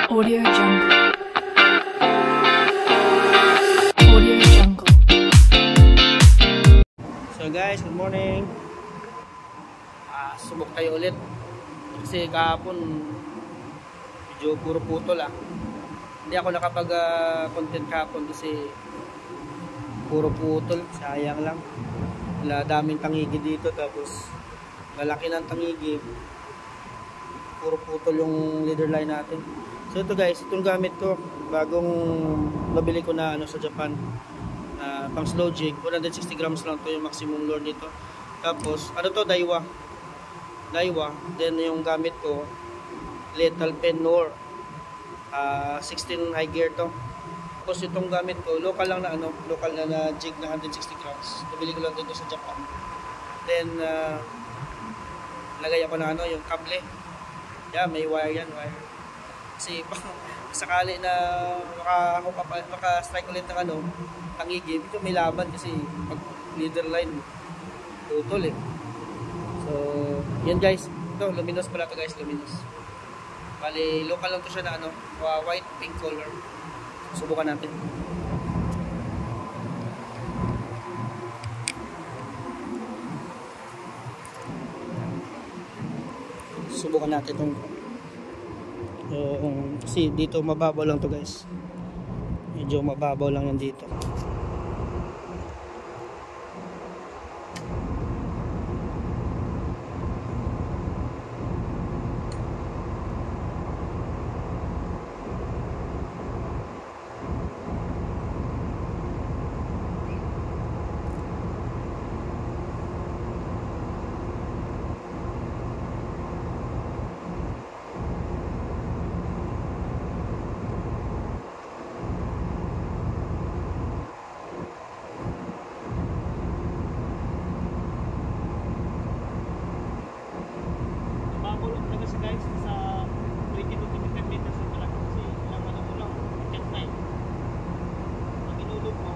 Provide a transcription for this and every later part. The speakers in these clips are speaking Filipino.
Audio Jungle. Audio Jungle. So guys, good morning. Subok tayo ulit. Kasi kahapon medyo puro putol Hindi ako nakapag-content kahapon kasi puro putol. Sayang lang. Wala daming tangigi dito, tapos lalaki ng tangigi. Puro putol yung leader line natin. So ito guys, itong gamit ko, bagong nabili ko na sa Japan, pang slow jig. 160 grams lang to yung maximum load nito. Tapos to, Daiwa. Then yung gamit ko, Lethal Pen Nor, 16 high gear to. Tapos itong gamit ko, local lang na local na jig na 160 grams. Nabili ko lang dito sa Japan. Then lagay ako na yung kable. May wire yan, wire. Kasi sakali na maka-strike ulit ng tangigi, ito may laban kasi pag leader line putol So yan guys, ito luminous pala to guys, luminous. Bali local lang to siya na white pink color. Subukan natin. Subukan natin itong kasi dito mababaw lang to guys, medyo mababaw lang yan dito. Guys, sa 20 to 25 meters na talaga kasi ilang mo lang, check na pag inulog mo,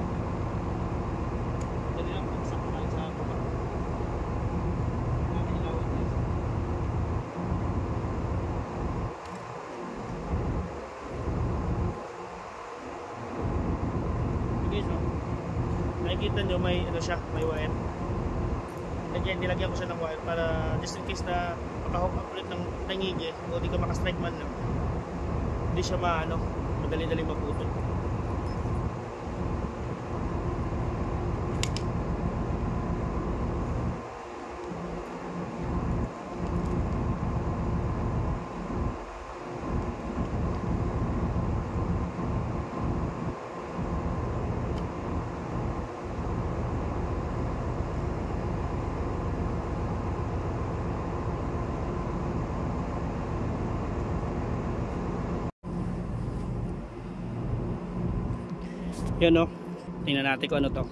dali lang pagsakay sa baba. Ilawan guys. Okay, so nakikita nyo may siya, may wire. Nilagyan ko siya ng wire para just in case na makahook up ulit ng tangigi o di ka makastrike man lang, hindi siya madali-dali maputol. Yan tingnan natin kung ano to.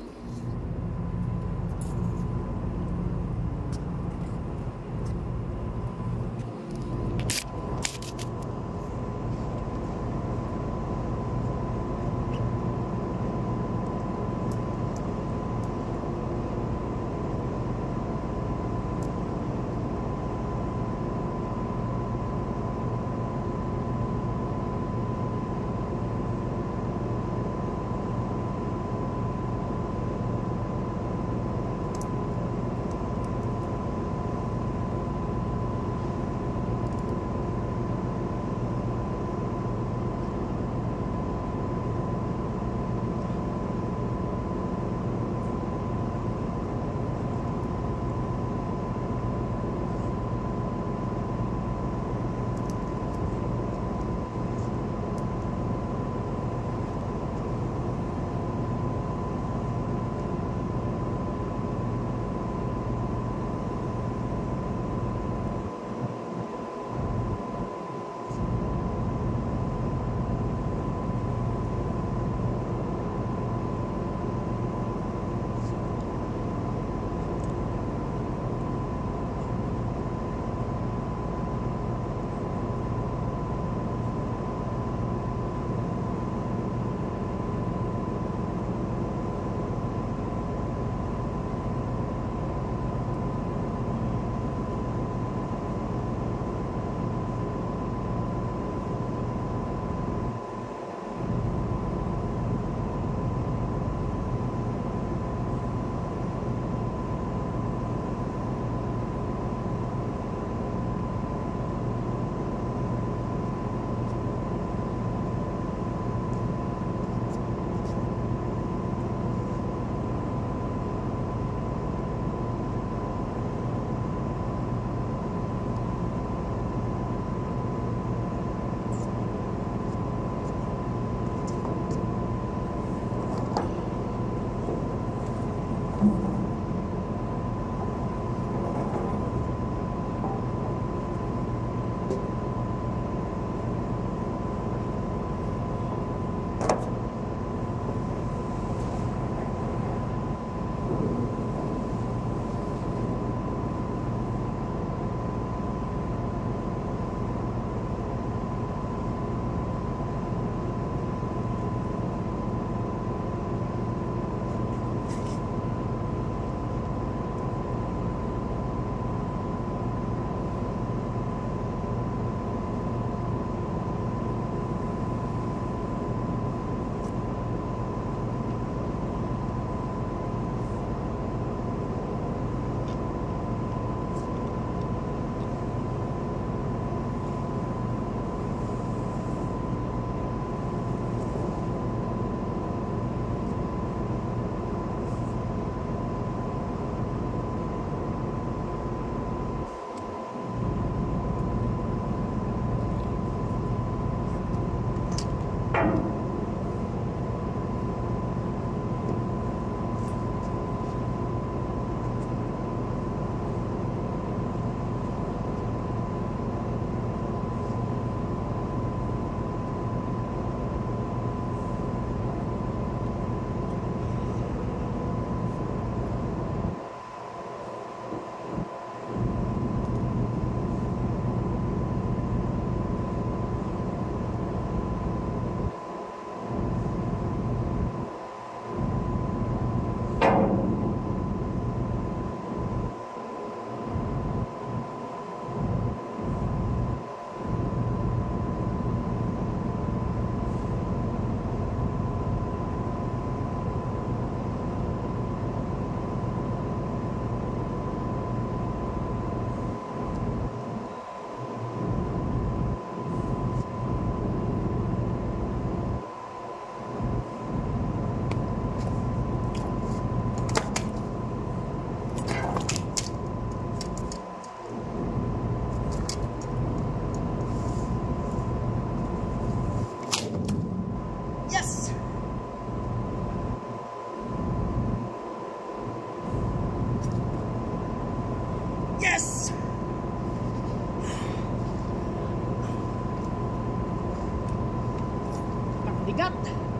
bigat.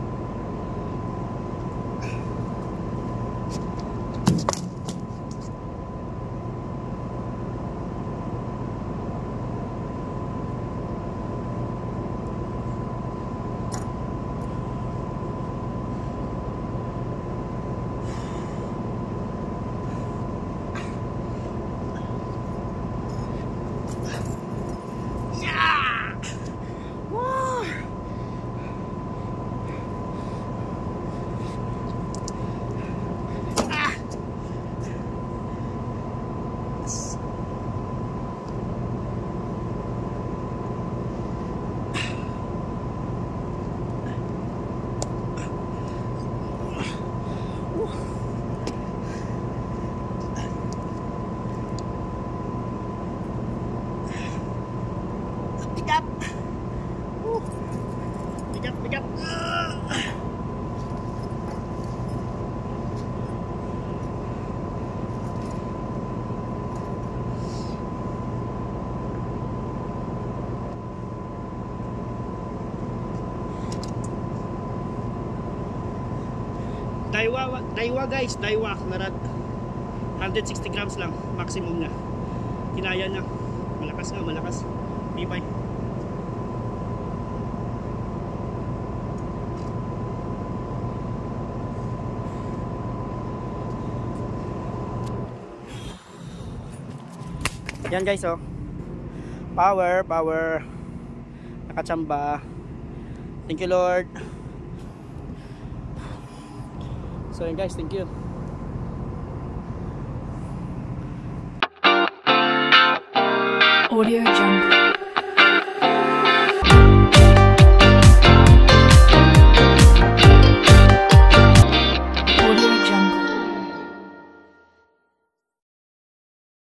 Bigat. Bigat. Daiwa guys, Daiwa larat 160 grams lang maximum na. Kinaya na. Malakas. Bye. Yan guys, oh. Power. Nakachamba. Thank you Lord. So yan guys, thank you. Audio Jungle.